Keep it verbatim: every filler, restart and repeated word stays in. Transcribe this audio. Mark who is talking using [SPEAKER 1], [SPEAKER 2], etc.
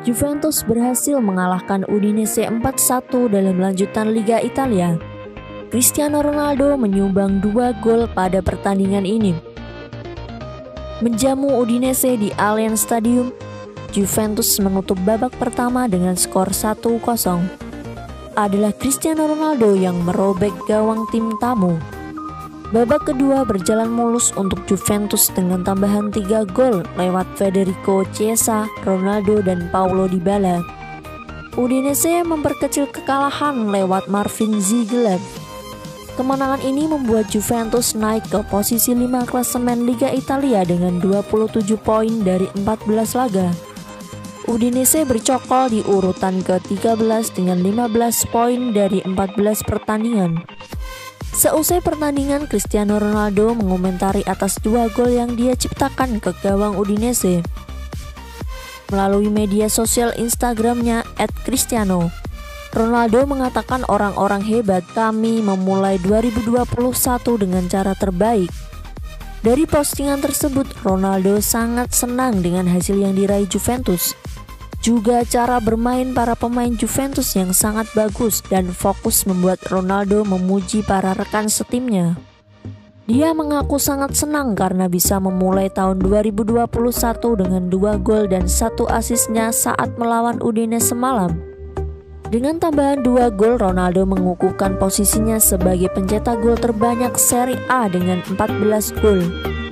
[SPEAKER 1] Juventus berhasil mengalahkan Udinese empat satu dalam lanjutan Liga Italia. Cristiano Ronaldo menyumbang dua gol pada pertandingan ini. Menjamu Udinese di Allianz Stadium, Juventus menutup babak pertama dengan skor satu kosong. Adalah Cristiano Ronaldo yang merobek gawang tim tamu. Babak kedua berjalan mulus untuk Juventus dengan tambahan tiga gol lewat Federico Chiesa, Ronaldo, dan Paulo Dybala. Udinese memperkecil kekalahan lewat Marvin Ziegler. Kemenangan ini membuat Juventus naik ke posisi lima klasemen Liga Italia dengan dua puluh tujuh poin dari empat belas laga. Udinese bercokol di urutan ke tiga belas dengan lima belas poin dari empat belas pertandingan. Seusai pertandingan, Cristiano Ronaldo mengomentari atas dua gol yang dia ciptakan ke gawang Udinese. Melalui media sosial Instagramnya et cristiano, Ronaldo mengatakan orang-orang hebat, kami memulai dua ribu dua puluh satu dengan cara terbaik. Dari postingan tersebut, Ronaldo sangat senang dengan hasil yang diraih Juventus. Juga cara bermain para pemain Juventus yang sangat bagus dan fokus membuat Ronaldo memuji para rekan setimnya. Dia mengaku sangat senang karena bisa memulai tahun dua ribu dua puluh satu dengan dua gol dan satu asisnya saat melawan Udinese semalam. Dengan tambahan dua gol, Ronaldo mengukuhkan posisinya sebagai pencetak gol terbanyak Serie A dengan empat belas gol.